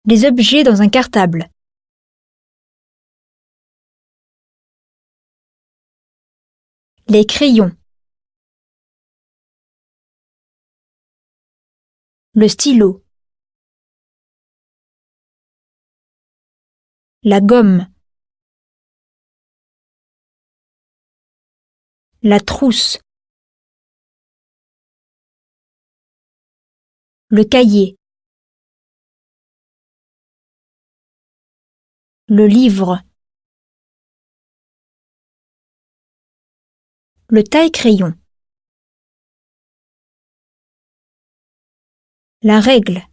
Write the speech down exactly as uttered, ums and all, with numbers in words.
Les objets dans un cartable. Les crayons. Le stylo. La gomme. La trousse. Le cahier. Le livre. Le taille-crayon. La règle.